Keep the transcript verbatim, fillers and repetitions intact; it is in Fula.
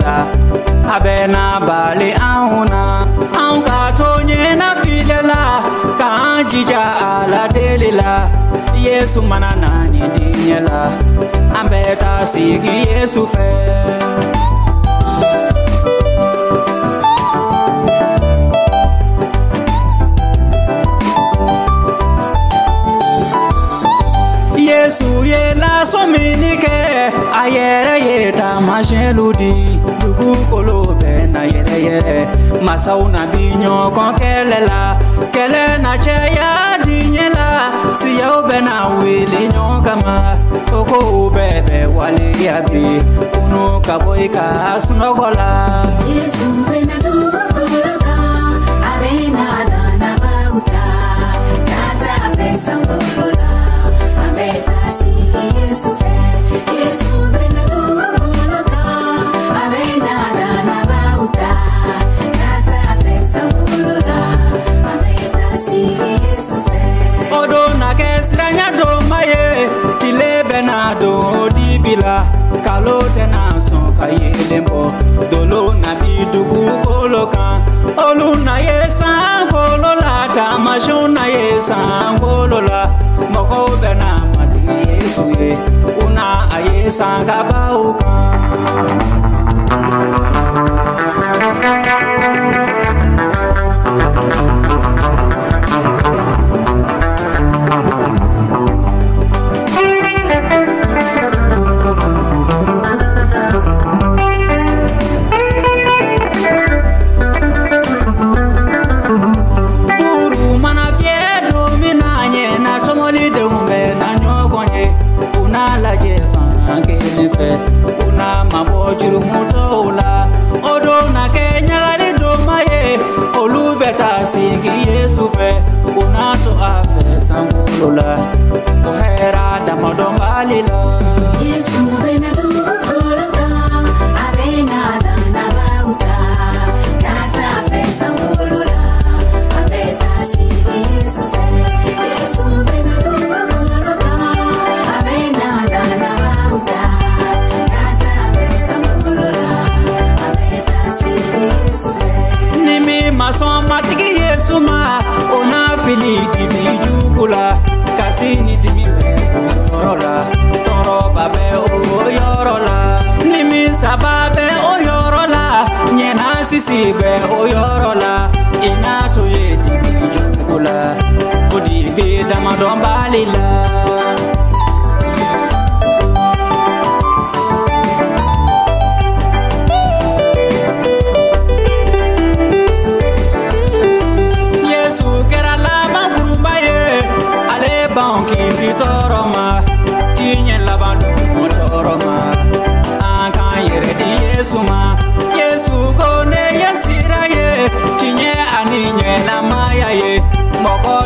bauta abena bali auna anka tonye na filela kanjija ala delila Yesu manana ni dinyela ambeta sigi Yesu fe Yesu ye la sominike ayere yeta masheludi dugu kolo be na yere yere masauna binyo kon kelela kele na cheya dinyela siya be na wili nyo kama oko bebe wale yabi kuno kaboika sunogola Yesu be na dugu kolo ka abena dana bauta kata pesa mbolola Yesu fe Yesu bena duguloka abena dana bauta kata pesa mbolola abeta si Yesu fe odo na kesranya do maye tile bena do dibila kalote na son kayelembo dolo na bidugu koloka olu na yesa kolola tamashona yesa kolola moko bena Yesu ye una ayesa ngabauka Buru mana fiedo minanye na tomoli de umbe na nyogonye una la jefa ngelefe una mabojuru mutola odo na Kenya le do maye olubeta singi Yesu fe una to afe sangolola ohera damodombalila Yesu bena duguloka abena dana bauta kata pesa mbolola abeta si Yesu fe Yesu bena duguloka abena dana bauta kata pesa mbolola abeta si Yesu fe Nimi masoma tiki Yesu ma ona fili dibi jugula kasini dibi oyorola toro babe oyorola nimi sababe oyorola nyena sisi be oyorola inato ye dibi jugula odi be damadombalila Banki toroma kinye labandu motoroma anka yere di Yesu ma Yesu kone yesira ye kinye aninye la maya ye moko